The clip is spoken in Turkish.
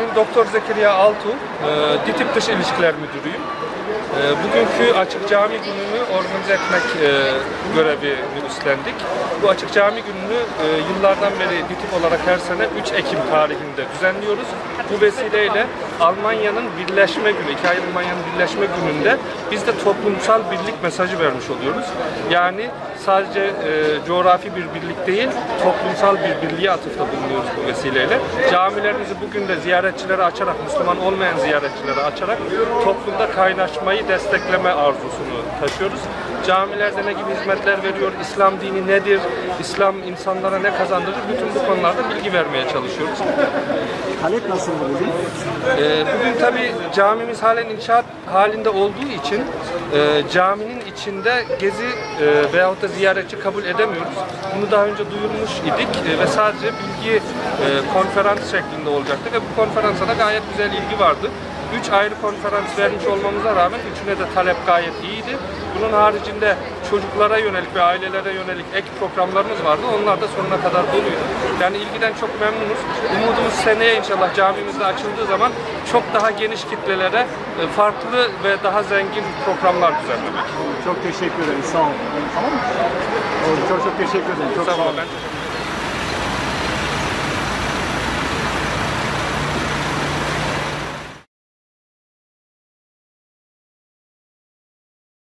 İsmim Doktor Zekeriya Altuğ, DİTİB Dış İlişkiler Müdürüyüm. Bugünkü Açık Cami Günü'nü organize etmek görevini üstlendik. Bu Açık Cami Günü'nü yıllardan beri DİTİB olarak her sene 3 Ekim tarihinde düzenliyoruz. Bu vesileyle Almanya'nın birleşme günü, iki ayrı Almanya'nın birleşme gününde biz de toplumsal birlik mesajı vermiş oluyoruz. Yani sadece coğrafi bir birlik değil, toplumsal bir birliğe atıfta bulunuyoruz bu vesileyle. Camilerimizi bugün de ziyaretçilere açarak, Müslüman olmayan ziyaretçilere açarak toplumda kaynaşmayı destekleme arzusunu taşıyoruz. Camilerde ne gibi hizmetler veriyor, İslam dini nedir, İslam insanlara ne kazandırır, bütün bu konularda bilgi vermeye çalışıyoruz. Talep nasıl bugün? Bugün tabii camimiz halen inşaat halinde olduğu için caminin içinde gezi veyahut da ziyaretçi kabul edemiyoruz. Bunu daha önce duyurmuş idik ve sadece bilgi konferans şeklinde olacaktı ve bu konferansa da gayet güzel ilgi vardı. 3 ayrı konferans vermiş olmamıza rağmen üçüne de talep gayet iyiydi. Bunun haricinde çocuklara yönelik ve ailelere yönelik ek programlarımız vardı. Onlar da sonuna kadar doluydu. Yani ilgiden çok memnunuz. Umudumuz seneye inşallah camimizde açıldığı zaman çok daha geniş kitlelere farklı ve daha zengin programlar düzenlemek. Çok teşekkür ederim. Sağ olun. Tamam mı? Çok teşekkür ederim. Çok sağ olun.